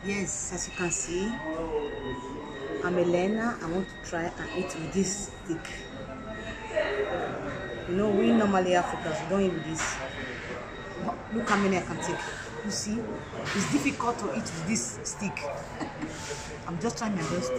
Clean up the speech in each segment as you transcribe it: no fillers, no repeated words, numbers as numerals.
Yes, as you can see, I'm Elena. I want to try and eat with this stick. You know, we normally Africans don't eat with this. But look how many I can take. You see, it's difficult to eat with this stick. I'm just trying my best.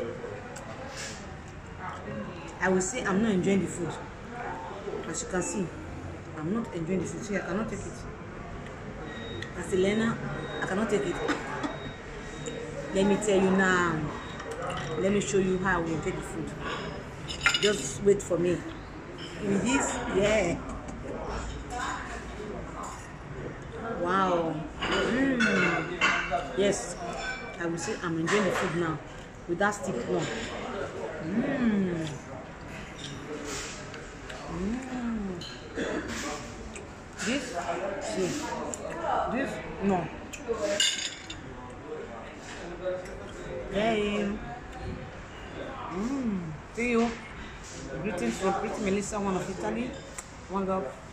I will say I'm not enjoying the food. As you can see, I'm not enjoying the food. See, I cannot take it. As Elena, I cannot take it. Let me tell you now. Let me show you how we enjoy the food. Just wait for me. With this, yeah. Wow. Yes, I will say I'm enjoying the food now with that stick one. This, see, this, no. Hey. See you. Greetings from Pretty Melissa, one of Italy. One girl.